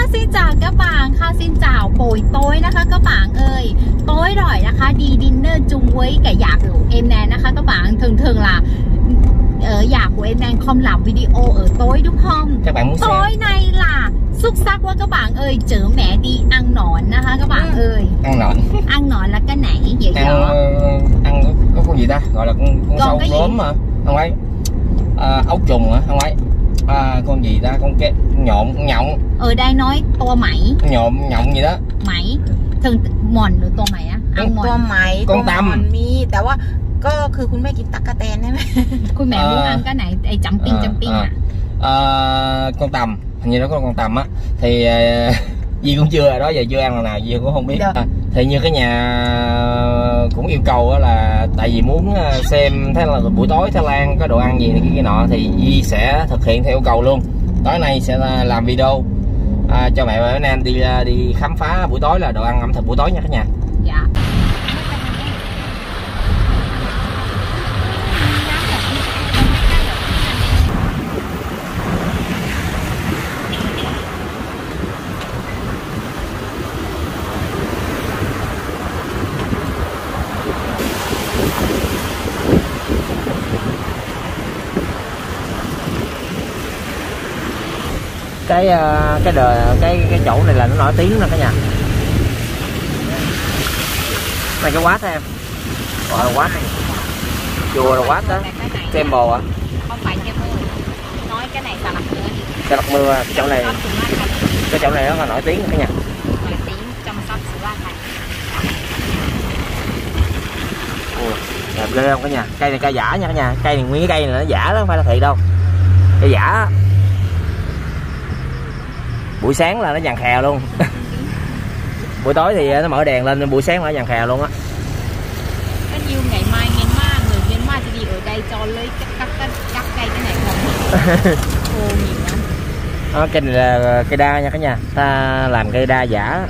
xin chào các bạn, xin chào buổi tốiนะคะcác bạn ơi. Tối rồiนะคะđi dinner chung với cả nhà của em nèนะคะcác bạn. Thường là ở nhà của em đang không làm video ở tối đúng không? Các bạn muốn tối xem. nay là xuất sắc quá các bạn ơi, chở mẹ đi ăn nọnนะคะcác bạn ơi. Ăn nọn. Ăn nọn là cái này vậy ăn, ăn có con gì ta, gọi là con sâu gốm mà không phải, ốc trùng hả, không phải, con gì ta, con cái nhộn, con nhộng. Ở đây nói to mày. Nhộng gì đó. Mày thường mònหรือตัวใหม่อะăn mòn ตัวไหม con tăm มีแต่ว่าก็คือคุณแม่กินตั๊กแตนใช่ไหมคุณแม่muốn ăn cái nàyไอ้chấm pin con tằm, hình như nó có con tằm á, thì Di cũng chưa, đó giờ chưa ăn lần nào, Di cũng không biết. Thì như cái nhà cũng yêu cầu là tại vì muốn xem thế là buổi tối Thái Lan có đồ ăn gì này kia nọ, thì Di sẽ thực hiện theo yêu cầu luôn. Tối nay sẽ làm video cho mẹ và Nam đi khám phá buổi tối là đồ ăn ẩm thực buổi tối nha cả nhà. Dạ. Cái chỗ này là nó nổi tiếng nè cả nhà. Này cái quát em, gọi là quát, chùa là quát đó, temple à? Không phải temple, nói cái này là mưa. Cái lọc mưa, cái chỗ này rất là nổi tiếng cả nhà. Nổi tiếng trong shop Sứ La Thành. Đẹp ghê không cả nhà. Cây này cây giả nha cả nhà, cây này nguyên cái cây này nó giả đó, không phải là thiệt đâu, cây giả. Buổi sáng là nó vàng khè luôn. Buổi tối thì nó mở đèn lên, buổi sáng là nó vàng khè luôn á. Có nhiều ngày mai người Myanmar sẽ đi ở đây cho lấy cắt cây cái này không? Ô nhiều lắm. Đó, cây này là cây đa nha cả nhà, ta làm cây đa giả.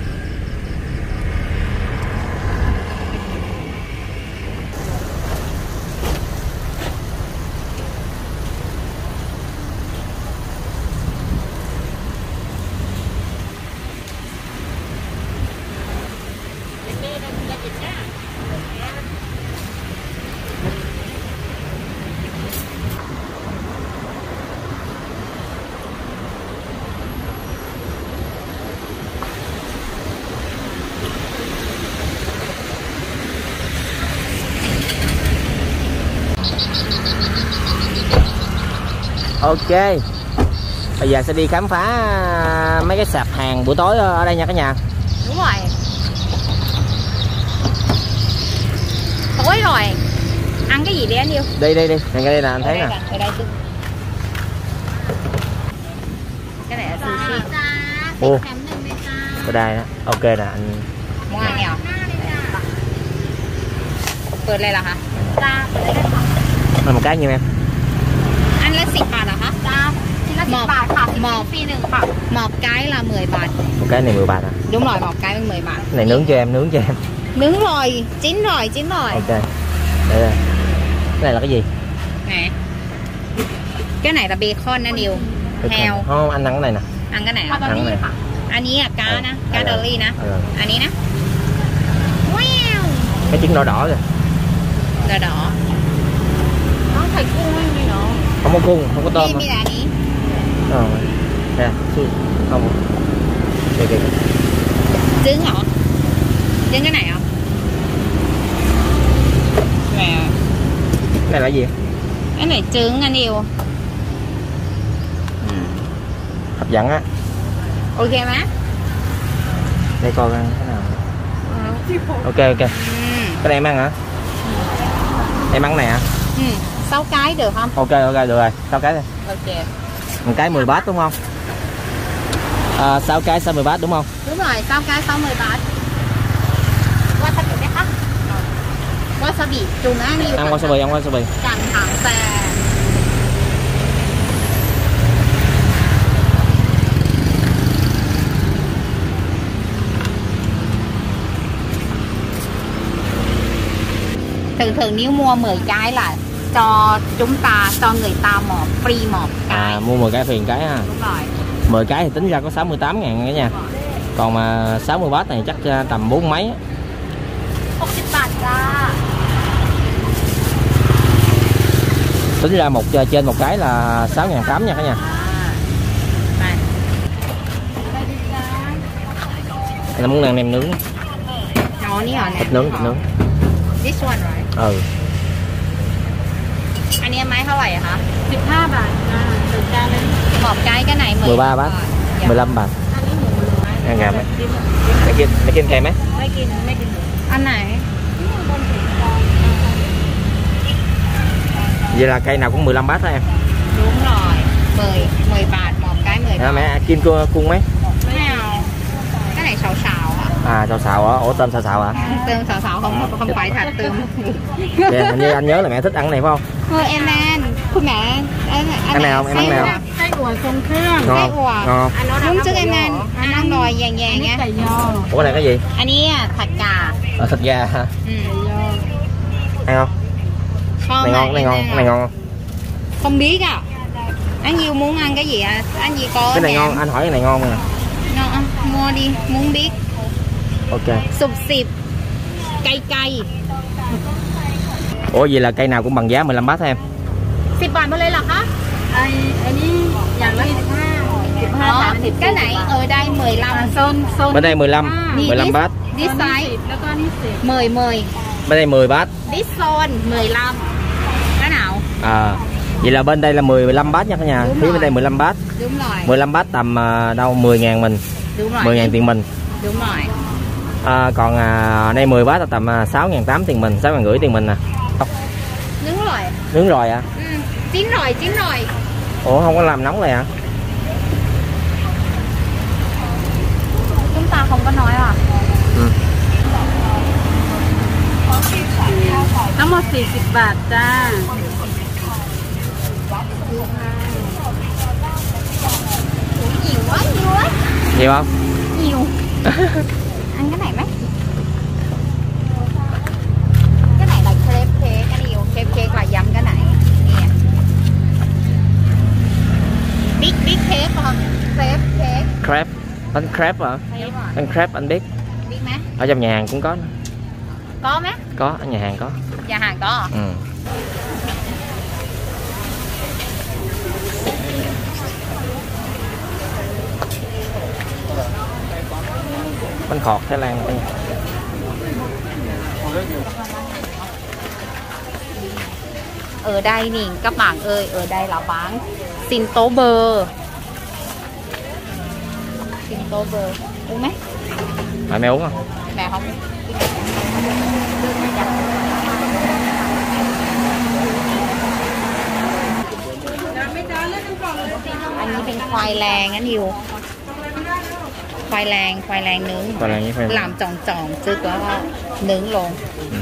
Ok, bây giờ sẽ đi khám phá mấy cái sạp hàng buổi tối ở đây nha cả nhà. Đúng rồi. Tối rồi. Ăn cái gì đi anh yêu? Đi, ngay đây nè, anh thấy nè. Ở đây tôi. Cái này là sushi. Ồ, ở đây đó. Ok nè anh. Muốn ăn nào? ปิดเลยเหรอคะจ้าเปิดเลยค่ะ Là một cái nhiêu em? อันละ10 บาทเหรอคะจ้าชิ้นละ10 บาทค่ะฟรี1ค่ะmột cái là 10 bạt. Một cái này 10 bạt à? Đúng rồi, một cái 10 bạt. Này nướng cho em. Nướng rồi, chín rồi. Ok. Đây. Cái này là cái gì? Nè. Cái này là bacon anh yêu. Heo. Không, anh ăn cái này nè. Ăn cái này à? Ăn cái này. อันนี้อ่ะกานะกาเดอรี่นะอันนี้นะว้าว Cái trứng đỏ đỏ kìa. Đỏ đỏ. Nó phải cung hay gì nó? Không có cung, không có tôm. Đây là gì? Nè, không. Kìa. Trứng hả? Trứng cái này hả? Nè. Cái này là gì? Cái này trứng anh yêu. Hấp dẫn á. Ok má. Đây coi cái nào. Ok. Cái này em ăn hả? Em ăn cái này hả? 6 cái được không? Ok, được rồi, 6 cái thôi. Ok. Một cái 10 bát đúng không? 6 cái 60 bát đúng không? Đúng rồi, 6 cái 60 bát. Wasabi đấy hả? Wasabi, chúng ăn đi. Ăn wasabi. Chẳng thẳng xè. Thường nếu mua 10 cái là cho người ta một free một cái. Mua 10 cái phiền cái ha. Đúng rồi. 10 cái thì tính ra có 68.000 cả nha. Còn mà 60W này chắc tầm 4 mấy. 60 บาท จ้า Tính ra trên một cái là 6.800 nha cả nhà. Anh muốn ăn nem nướng. Nó ní hả? Thịt nướng. This one right? Ừ. อันนี้ไม้เท่าไหร่อะคะ 15 บาทถึงจานนึงหมอบไก่ก็ไหน 13 bát 15 bát. Ăn gà mấy. Mấy kim kèm mấy? ไม่กินอันไหน Vậy là cây nào cũng 15 bát đó em. Đúng rồi, 10 bát, một cái 10 bát. Mẹ kim cung mấy? Nào. Cái này xào xào hả? À xào xào hả? Ủa tôm xào xào hả? Tôm xào xào không phải thịt tôm. Hình như anh nhớ là mẹ thích ăn cái này phải không? Thôi em ăn,คุณแม่ Ăn nào không? Em ăn nào? ไส้อั่วทรงเครื่อง Ngon. ไส้อั่ว Ngon. Lúc trước em ăn ăn đòi vàng อันนี้ nhá. ไก่ยอ Ủa cái này cái gì? อันนี้ผัดกาด Thịt gà hả? ไก่ยอ Ăn không? Này ngon, này ngon, cái này ngon không? Không biết à. Anh Diêu muốn ăn cái gì à? Anh gì có Cái này ngon, anh hỏi cái này ngon nè. Ngon, mua đi, muốn biết. Ok. Sụp xịp, cay cay. Ủa vậy là cây nào cũng bằng giá 15 bát em? 10 บาท หมดเลยเหรอคะอันนี้อย่างละ15 cái này ở đây 15. โซน Bên đây 15, 15 bát. This side แล้วก็นี่10 10. Bên đây 10 bát. This zone 15. Cái nào? À, vậy là bên đây là 15 bát nha cả nhà. Đúng Phía rồi. bên đây 15 bát. Đúng rồi. 15 bát tầm đâu 10.000 mình. Đúng rồi. 10.000 tiền mình. Đúng rồi. Còn đây 10 bát là tầm 6.800 tiền mình, 6.500 tiền mình nè. Nướng rồi. Nướng rồi à? Chín rồi. Ủa không có làm nóng này hả? Chúng ta không có nói à? Ừ. ทั้งหมด40 บาทจ้า Nhiều quá. Nhiều không? Nhiều. Ăn cái này mấy? Cái này là crepe cake, cái điều crepe cake là dầm cái này. Nè. Big cake không? Crepe cake. Crepe. Bánh crepe hả? Đúng rồi. Bánh crepe anh biết. Biết má? Ở trong nhà hàng cũng có. Có má? Có, ở nhà hàng có. Nhà hàng có à? Ừ. Bánh khọt Thái Lan. Ở đây nè các bạn ơi, ở đây là bán xin tố bơ. Xin tố bơ. Uống mấy? Mẹ uống không? Mẹ không. Anh ấyเป็นควายแรงanh Hiếu. Khoai lang nướng. Khoai lang với khoai lang. Làm tròn chứ có nướng luôn. Ừ.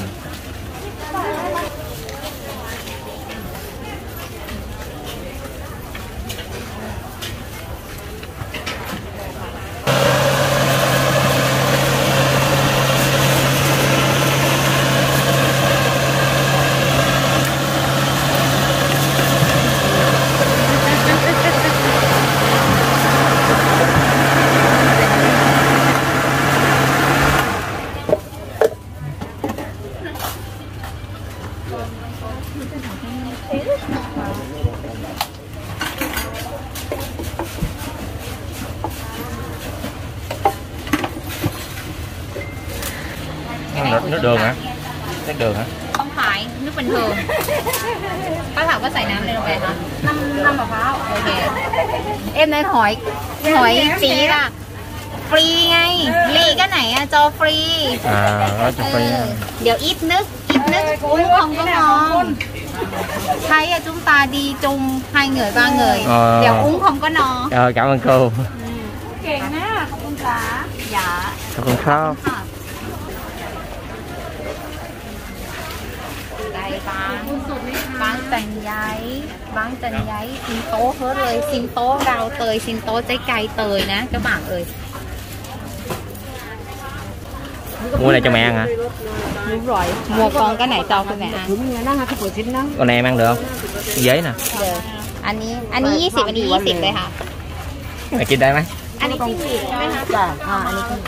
Nước đường hả? Nước đường hả? Không phải, nước bình thường. Bác Thảo có xài nám lên không vậy hả? Năm màu pháo. Ok. Em nên hỏi chị là free ngay. Ly cái này cho free. À, đó cho free. Điều ít nước uống không có ngon. Thấy chúng ta đi chung 2 người 3 người đều uống không có no. Cảm ơn cô. Kệ nha, không con cá. Dạ. Cảm ơn khao. Đây bán tàn giấy xin tố hết rồi, xin tố rau tươi, xin tố trái cây tươi nè các bạn ơi. Mua này cho mẹ ăn hả? Đúng rồi, mua con cái này cho cô mẹ ăn. Con này em ăn được không? Giấy nè. Được. Anh ấy 20, anh ấy 20 เลยค่ะ màyกินได้ไหมอันนี้จิ้งหรีดใช่ไหมคะจ้ะอันนี้คือ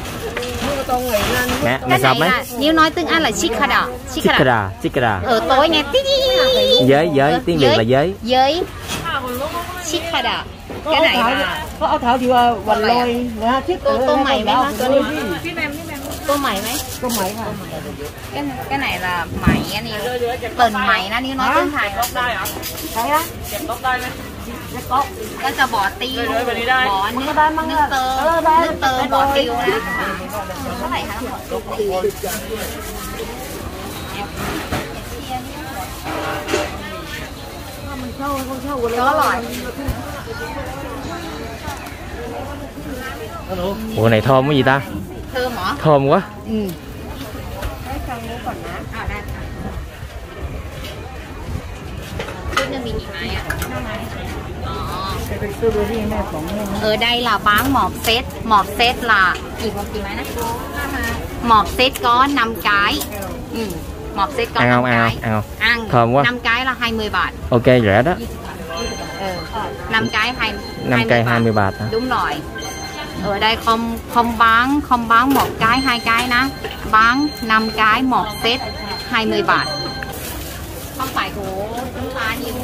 mẹ cái sao này mấy là nếu nói tiếng Anh là chikada chikada ở tối nghe tí giới tiếng Việt là giới giới chikada cái này là có áo thảo thì quần lôi tô mày mấy hả tô mày mấy có mày hả cái này là mày anh yêu tình mày nó nếu nói tiếng Thái thấy á ก็จะบ่อติวบ่อnước tơบ่อติวนะเท่าไหร่คะทั้งหมดก็อร่อย ủa này thơm cái gì ta เธอหมอ thơm quá ให้ฟังรู้ก่อนนะได้ค่ะชุดจะมีกี่ไม้อ่ะở đây là bán một set làกี่ไม้นะ một set có 5 cái một set có 5 cái ăn thơm quá 5 cái là 20 baht ok rẻ đó 5 cái 20 baht hả? Đúng rồi ở đây không bán một cái 2 cáiนะbán 5 cái một set 20 baht không phải của chúng ta nhiều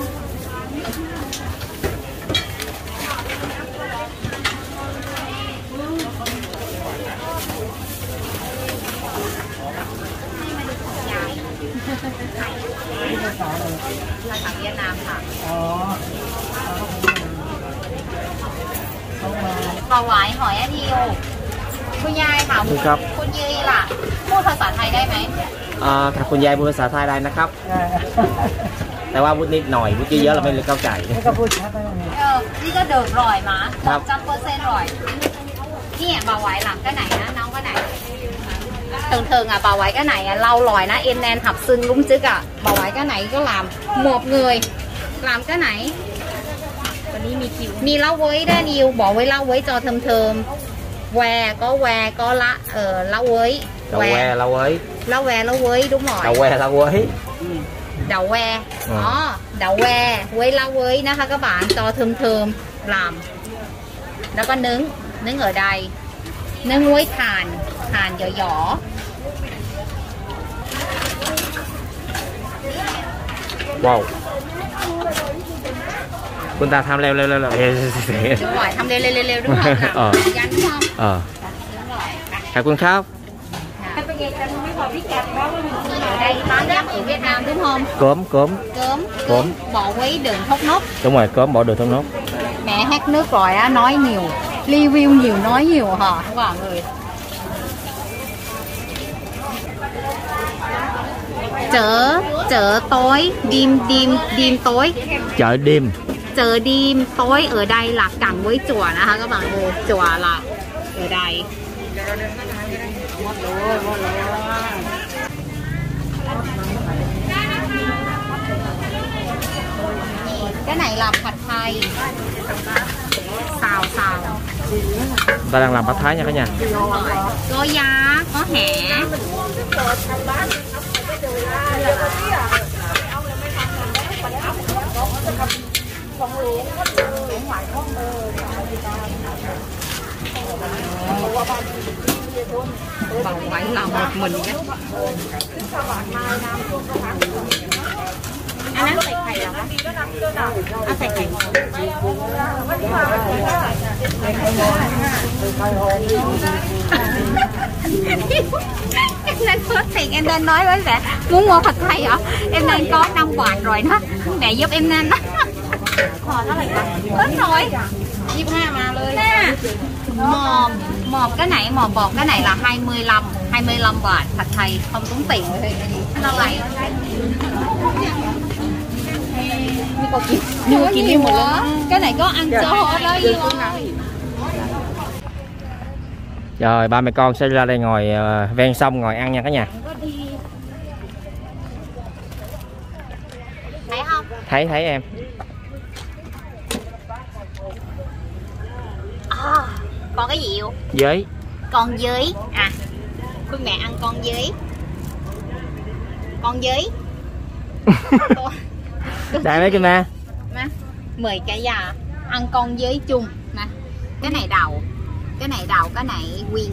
là thằng Việt Nam hả? Bà ngoại hỏi anh yêuคุณยายค่ะคุณยีล่ะพูดภาษาไทยได้ไหมถ้าคุณยายพูดภาษาไทยได้นะครับแต่ว่าพูดนิดหน่อยพูดเยอะๆเราไม่เข้าใจนี่ก็เดินร่อยมา100% rồiนี่bà ngoại làm cái này á nấu cái này thường bà ngoại cái này lâu rồi nó em nên học sinh đúng chứ cả bà ngoại cái này có làm một người làm cái nàyมีเล้าเว้ยได้นิวบอกไว้เล้าเว้ยจอเทิมแวก็ละเล้าเว้ยเล้าเว้ย đúng rồi เล้าเว้ย đậu que đậu que với lá quếนะคะcác bạn cho thơm làm nó có nướng ở đây nướng muối thàn nhỏ wow คุณตาทำเร็ว đúng rồiทำเร็วđúng rồi nhanh đúng không đúng rồi ขอบคุณครับ ở đây bán giáp ở Việt Nam đúng không cốm bỏ quấy đường thốt nốt đúng rồi cốm bỏ đường thốt nốt mẹ hát nước rồi á nói nhiều review nhiều nói nhiều hả các bạn ơi chợ tối đêm tối chợ đêm tối ở đây là cạnh với chùa nè ha các bạn ơi chùa là ở đây cái này làmผัดThái xào ta đang làmผัดThái nha cả nhà có giá có hẹ bà ngoại làm một mình á anh nói thầy là anh thầy em đang hết tiền em đang nói với mẹ muốn mua thịt Thái hả em đang có 5 baht rồi đó mẹ giúp em nên đó hết rồi 25 màเลยmột cái này một bột cái này là 25 baht thịt Thái không tốn tiền nó lại mua kìm yêu một lần cái này có ăn cho họ đó rồi ba mẹ con sẽ ra đây ngồi ven sông ngồi ăn nha cả nhà thấy không thấy em con cái gì yêu giới con giới àคุณแม่ăn con giới đại mấy cái ma mời cả nhà ăn con giới chung Nè, cái này đầu, cái này wing.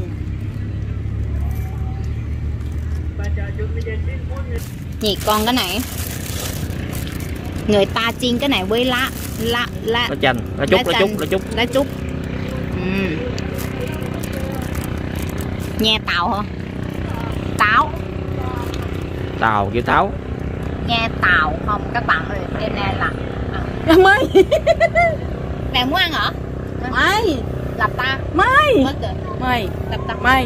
Nhỉ, còn cái này người ta chiên cái này với lá chanh, lá trúc. Nghe tàu hả? Tàu kêu táo. Nghe tàu không các bạn ơi, em nè là Mai. mẹ muốn ăn hả? Mai. Lập ta Mai. mất rồi. Mai. Lập ta Mai.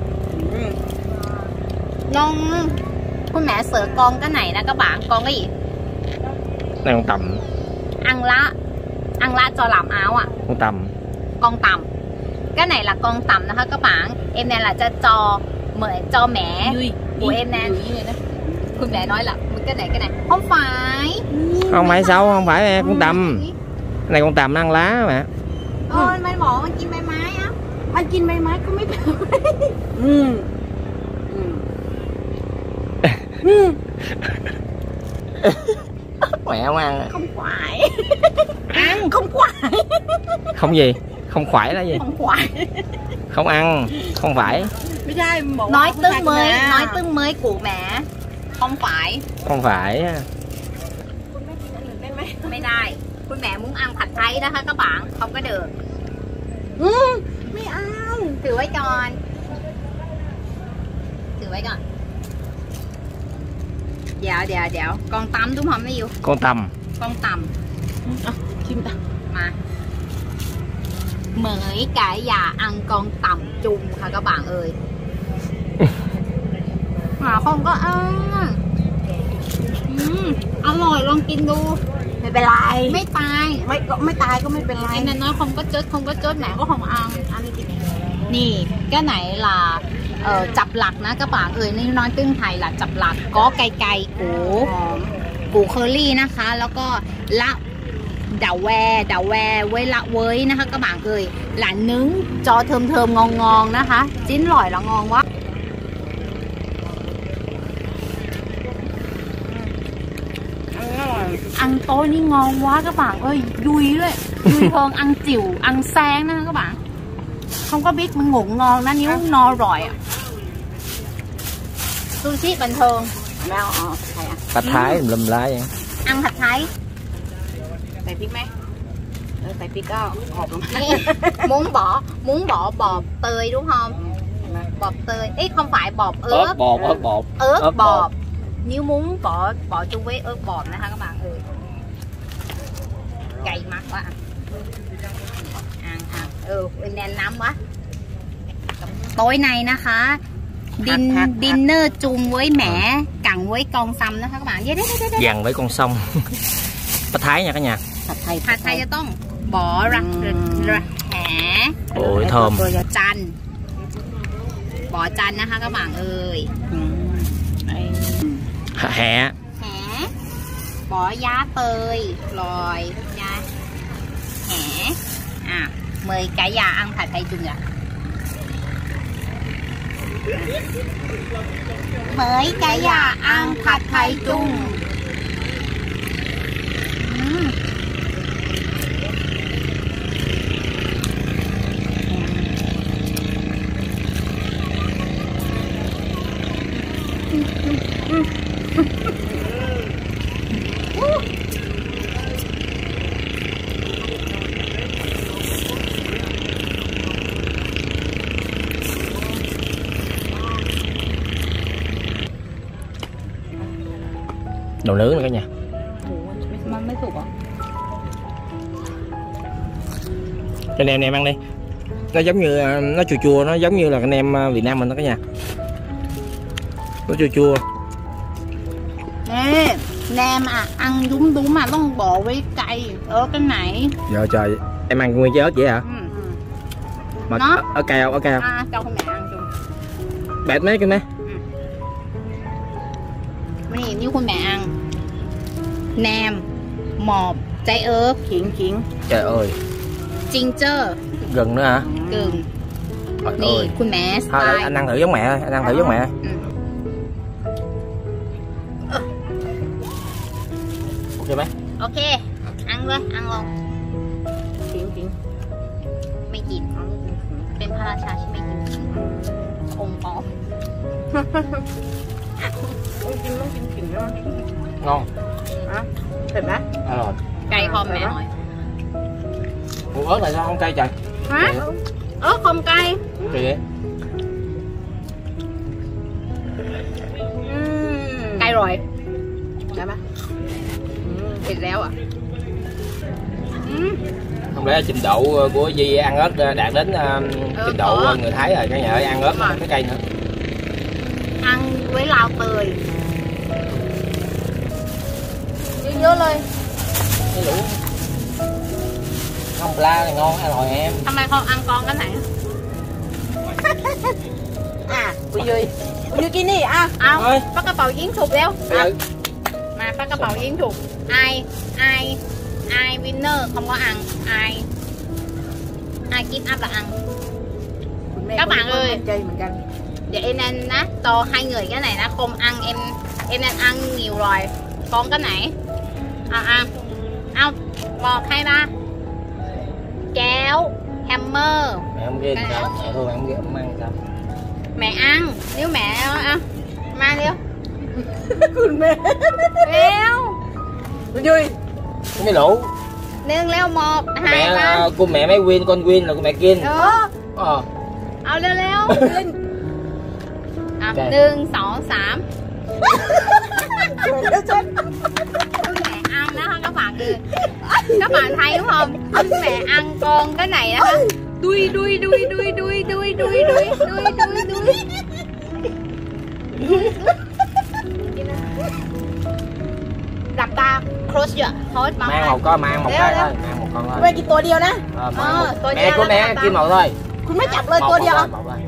ngon. Con mẹ sợ con cái này nè các bạn, con cái gì? Này con tầm. Ăn lá cho làm áo ạ. Con tầm. Cái này là con tầm đó các bạn. Em này là cho mẹ của em nè.คุณmẹ nói là cái này không phải. Không phải sao, không phải con tầm. Cái này con tầm ăn lá mà. Ôi mày bỏ con chim bay mái á. Anhกินใบไม้ก็ไม่เป็น Mẹ không ăn. Không phải. Ăn không phải. Không gì? Không phải là gì? Không phải. Không ăn, không phải. Nói tiếng mới của mẹ. Không phải. Không phải. ไม่ได้ คุณแม่muốn ănผัดไทยนะคะcác bạn, không có được. ไม่เอาถือไว้ก่อน เดี๋ยว con tăm đúng không mấy yêu? Con tầm. Chim ta. Mà mời cả nhà ăn con tầm chung hả các bạn ơi. Mà không có ăn. อร่อยลองกินดูไม่เป็นไรไม่ตายไม่ตายก็ไม่เป็นไร em nói không có chết mẹ có không ăn. Nì, cái này là chập lặt đó các bạn ơi, nếu nói tiếng Thái là chập lặt, có cay của củ curry นะคะ แล้วก็ละđào que với lá quế นะคะ các bạn ơi, là nướng cho thơm ngon นะคะ chín rồi là ngon quá. Ăn tối ní ngon quá các bạn ơi, vui đấy, vui hơn ăn chiều, ăn sáng đó các bạn. Không có biết ngủ ngon đó nếu no rồi. Sushi bình thường. Bạch thái lùm lá vậy. Ăn thịt Thái. ใส่พริกไหมใส่พริกก็หอมลง muốn bỏ bột tươi đúng không? Bột tươi, ý không phải bột ớt. Ớt bột. Nếu muốn bỏ chung với ớt bột nữa ha các bạn ơi. Cay mắt quá. Ăn. Bên đen nóng quá. Tối nayนะคะdinner chung với mẹ cặn với con sâm đó các bạn. Dằn với con sông. Bạch thái nha cả nhà. ผัดไทยจะต้องbỏ ra hả. Ôi thơm. Chanh. Bỏ chanhนะคะcác bạn ơi. Hẹ. Bỏ giá tươi rồi nha. Hẹ. Mời cả nhà ănผัดไทยchung ạ. Mời cả nhà ănผัดไทยchung. Đồ nướng nữa cả nhà. Mới thuộc hả? Cái nem ăn đi. Nó giống như nó chua, nó giống như là cái nem Việt Nam mình đó cả nhà. Nó chua. Nè, nem ăn đúng màต้องbỏ với cay ở cái này. Giờ trời, em ăn nguyên trái ớt vậy hả? Mà nó ở cay không? cho con mẹ ăn chung. Bẹt mấy cái nè. Này như con mẹ ăn nem, mọp, trái ớt, khiển. Trời ơi. Ginger. Gừng nữa hả? Gừng. Nè, con mẹ style. Thôi, anh ăn thử giống mẹ thôi, anh ăn thử giống mẹ. Ok mấy? Ok, ăn luôn. Khiển. ราชาใช่ไหมองค์ปอมต้องกินขิงด้วย ngon อ่ะเผ็ดไหม rồi ไก่หอมแม่หน่อย củ ớt tại sao không cay trời ฮะคอมไก่ kỳ vậy ไก่อร่อยได้ไหมเผ็ดแล้วอ่ะ không lẽ trình độ của Di ăn ớt đạt đến trình độ có. người Thái rồi cả nhà ơi ăn ớt mà cái cây nữa ăn với lao tươi เยอะๆเลย cái lũ không la là ngon ăn rồi em ทำไมเขาอังกองกันไหนอ่ะคุณยุ้ยกินนี่อ่ะเอา ơi ปากกระเป๋ายิงฉุบเร็ว ừ. มาปากกระเป๋ายิงฉุบไอวินเนอร์không có ăn ai give up là ăn คุณแม่ các bạn ơi ใจเหมือนกัน để em nên á to hai người cái này nó không ăn em nên ăn nhiều rồi con cái này ăn một hai ba kéo hammer mẹ không ghê sao mẹ thôi mẹ không ghê không ăn sao mẹ ăn nếu mẹ ăn mang đi คุณแม่ leo คุณยุ้ย cái lũ nương leo một hai mẹ ba của mẹ mấy win con win là của mẹ Kin ao leo leo Ok. nương sỏ sảm แล้วฉัน mẹ ăn đó các bạn ơi các bạn thấy đúng không mẹ ăn con cái này đó đuôi Lặp ta close chưa thôi mà mang một con mang một Đeo, cái đeo. thôi mang một con คุณ thôi แม่กินตัวเดียวนะ mang một. tôi Mẹ ra của là mẹ tao Kim một thôi คุณแม่จับเลยตัวเดียว một thôi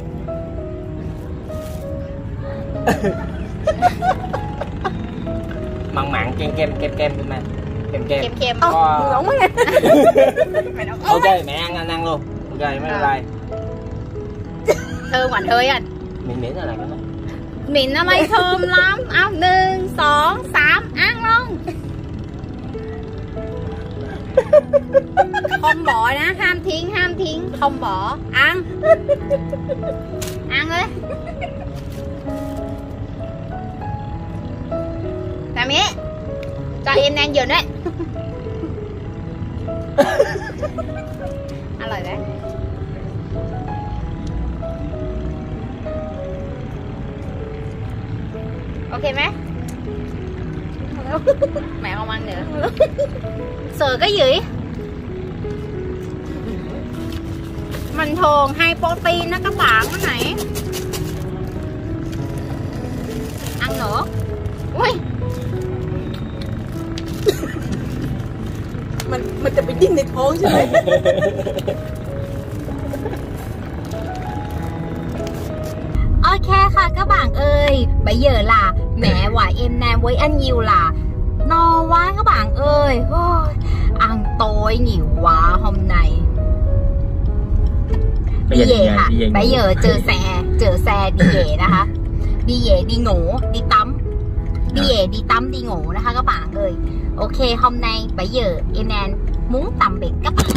mặn mặn kem kem của mẹ kem kem kem kem เอ้า Có- หนูร้องมั้ยไง ok mẹ ăn luôn ok mấy like thơm hoàn hơi anh miễn miễn là cái đó mịn nó bay thơm lắm áo nương sóng sám ăn luôn không bỏนะห้ามทิ้งkhông bỏ ănเลยlàm ý cho em đang dừng đấy ăn lời đấy ok mẹ mẹ không ăn nữa sợ cái gì mình thường hay protein đó các bạn cái này ăn nữa ui มันจะไปดิ้นในท้องใช่ไหม okค่ะcác bạn ơi bây giờ là mẹ và em Nam với anh nhiều là no quá các bạn ơi ăn tối nhiều quá hôm nay đi về hả bây giờ chờ xe đi về đó hả đi về đi ngủ đi tắm đi ngủ đó ha các bạn ơi ok hôm nay bây giờ em Nam muốn tạm biệt các bạn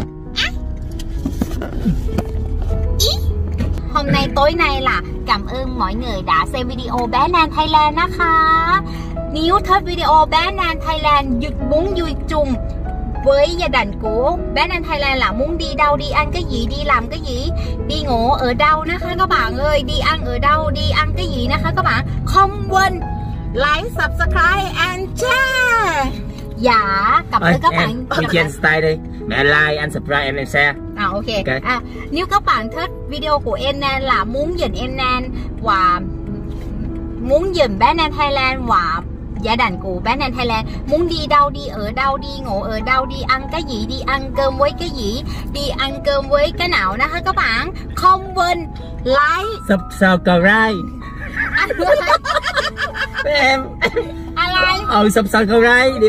hôm nay tối nay là cảm ơn mọi người đã xem video bé Nam Thailand นะคะ nếu thích video bé Nam Thailand muốn vui chung với gia đình của bé Nam Thailand là muốn đi đâu đi ăn cái gì đi làm cái gì đi ngủ ở đâuนะคะcác bạn ơi đi ăn ở đâu đi ăn cái gìนะคะcác bạn không quên like subscribe and share dạ cảm ơn các bạn em trên style đi mẹ like anh subscribe em share ok. Ok. Nếu các bạn thích video của em Nan là muốn dành em Nan và muốn dùm bé Nan Thailand và gia đình của bé Nan Thailand muốn đi đâu đi ở đâu đi ngủ ở đâu đi ăn cái gì đi ăn cơm với cái gì đi ăn cơm với cái nào đó các bạn không quên like subscribe em like subscribe đi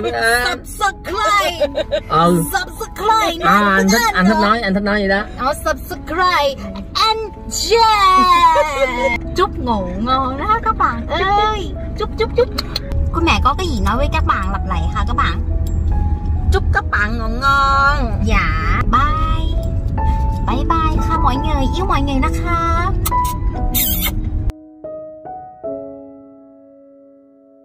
subscribe anh thích nói gì đó subscribe and share chúc ngủ ngon đó các bạn ơi chúc cô mẹ có cái gì nói với các bạn lặp lại hả các bạn chúc các bạn ngon ngon dạ bye bye bye ค่ะmọi người yêu mọi ngườiนะคะ